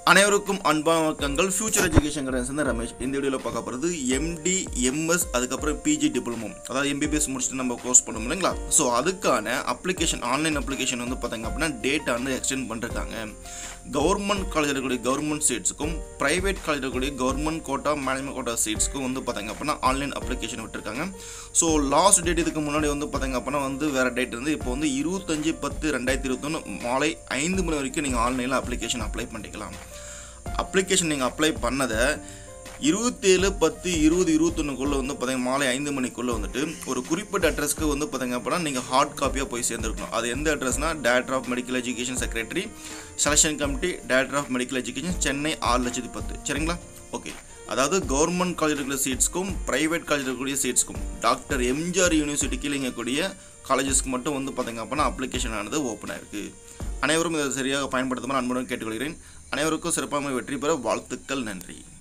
அனைவருக்கும் அன்பான வணக்கங்கள். ஃபியூச்சர் எஜுகேஷன் சேர்ந்த ரமேஷ். இந்த வீடியோவில் பார்க்க போகிறது எம்டி எம்எஸ் அதுக்கப்புறம் பிஜி டிப்ளமோ, அதாவது எம்பிபிஎஸ் முடிச்சுட்டு நம்ம கோர்ஸ் பண்ணோம் இல்லைங்களா. ஸோ அதுக்கான அப்ளிகேஷன், ஆன்லைன் அப்ளிகேஷன் வந்து பார்த்திங்க அப்படின்னா டேட் வந்து எக்ஸ்டெண்ட் பண்ணிருக்காங்க. கவர்மெண்ட் காலேஜில் இருக்கக்கூடிய கவர்மெண்ட் சீட்ஸுக்கும் ப்ரைவேட் காலேஜில் இருக்கக்கூடிய கவர்மெண்ட் கோட்டா மேனேஜ்மெண்ட் கோட்டா சீட்ஸ்க்கும் வந்து பார்த்திங்க அப்படின்னா ஆன்லைன் அப்ளிகேஷன் விட்டுருக்காங்க. ஸோ லாஸ்ட் டேட் இதுக்கு முன்னாடி வந்து பார்த்திங்க அப்படின்னா வந்து வேறு டேட் இருந்து இப்போ வந்து 25/10/2021 மாலை 5 மணி வரைக்கும் நீங்கள் ஆன்லைனில் அப்ளிகேஷன் அப்ளை பண்ணிக்கலாம். அப்ளிகேஷன் நீங்கள் அப்ளை பண்ணதை 27/10/2021 வந்து பார்த்தீங்கன்னா மாலை 5 மணிக்குள்ளே வந்துட்டு ஒரு குறிப்பிட்ட அட்ரஸ்க்கு வந்து பார்த்தீங்க அப்படின்னா நீங்கள் ஹார்ட் காப்பியாக போய் சேர்ந்துருக்கணும். அது எந்த அட்ரஸ்னால் director of medical education secretary, selection committee, director of medical education, Chennai 6,10,000. சரிங்களா? ஓகே. அதாவது கவர்மெண்ட் காலேஜ் இருக்கிற சீட்ஸ்க்கும் ப்ரைவேட் காலேஜ் இருக்கக்கூடிய சீட்ஸ்க்கும் Dr.MGR யூனிவர்சிட்டிக்கு இல்லைங்கக்கூடிய காலேஜஸ்க்கு மட்டும் வந்து பார்த்தீங்க அப்படின்னா அப்ளிகேஷன் ஆனது ஓப்பன் ஆயிருக்கு. அனைவரும் இதை சரியாக பயன்படுத்தாமல் அன்புடன் கேட்டுக்கொள்கிறேன். அனைவருக்கும் சிறப்பாக வெற்றி பெற வாழ்த்துக்கள். நன்றி.